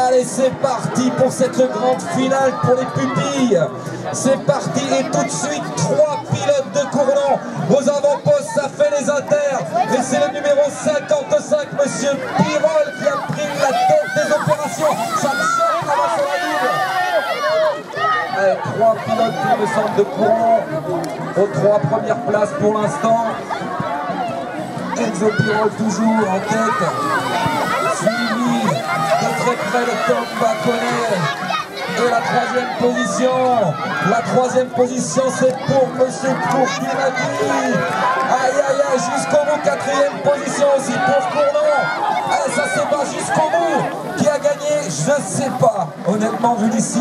Allez, c'est parti pour cette grande finale pour les pupilles. C'est parti et tout de suite 3 pilotes de Cournon. Aux avant-postes, ça fait les inters. Et c'est le numéro 55, monsieur Pirol, qui a pris la tête des opérations. Ça me sort avant sur la double. Allez, 3 pilotes, il me semble, de Cournon aux 3 premières places pour l'instant. Enzo Pirol toujours en tête. Suivi de très près le Tom Baconnet. Et la 3e position. La 3e position, c'est pour monsieur Courtinati. Aïe aïe aïe, jusqu'au bout. 4e position aussi pour Cournon. Allez, ça se bat jusqu'au bout. Qui a gagné? Je sais pas. Honnêtement, vu d'ici.